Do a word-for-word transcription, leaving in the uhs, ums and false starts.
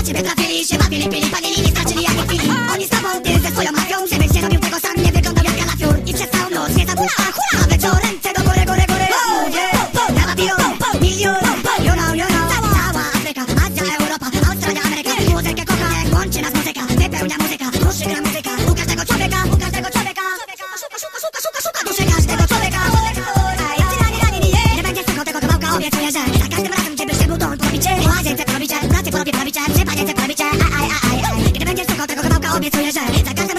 ciebie trafili, się bawili, pili, palili, nie stracili ani chwili. Oni z tobą, ty ze swoją mafią, żebyś nie robił tego sam, nie wyglądał jak kalafior. I przez całą noc nie zabój, a hula, a wieczorem tego góry, góry, góry. Ludzie, na Babilon, milion, you know, you know. Cała Afryka, Azja, Europa, Australia, Ameryka. Muzykę kocha, jak łączy nas muzyka, wypełnia muzyka, duszy gra muzyka. U każdego człowieka, u każdego człowieka. Szuka, szuka, szuka, szuka, szuka duszy każdego człowieka. Aj, ty rani, rani, nie, nie będziesz słuchał tego kawałka, obiecuję, że za każdym razem ciebie się budą porobicie. W łazience porobicie, w pracy porobię porobicie, przy panience porobicie. Aj, aj, aj, aj, aj. Gdy będziesz słuchał tego kawałka, obiecuję, że za każdym